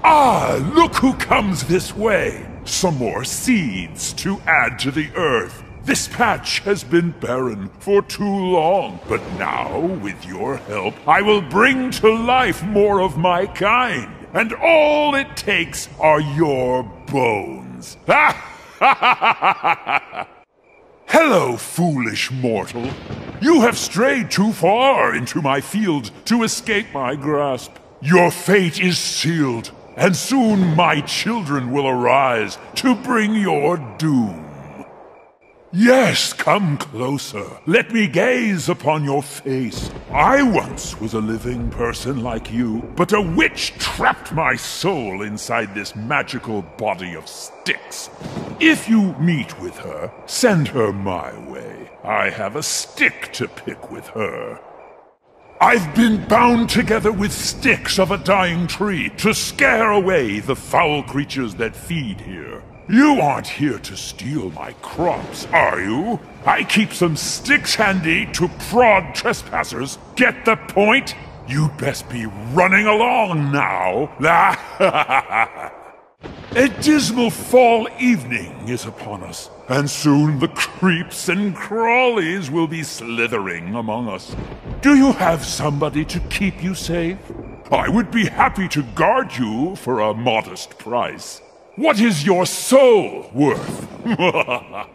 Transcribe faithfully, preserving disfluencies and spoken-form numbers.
Ah, look who comes this way! Some more seeds to add to the earth. This patch has been barren for too long, but now, with your help, I will bring to life more of my kind. And all it takes are your bones. Hello, foolish mortal. You have strayed too far into my field to escape my grasp. Your fate is sealed, and soon my children will arise to bring your doom. Yes, come closer. Let me gaze upon your face. I once was a living person like you, but a witch trapped my soul inside this magical body of sticks. If you meet with her, send her my way. I have a stick to pick with her. I've been bound together with sticks of a dying tree to scare away the foul creatures that feed here. You aren't here to steal my crops, are you? I keep some sticks handy to prod trespassers. Get the point? You'd best be running along now. A dismal fall evening is upon us, and soon the creeps and crawlies will be slithering among us. Do you have somebody to keep you safe? I would be happy to guard you for a modest price. What is your soul worth?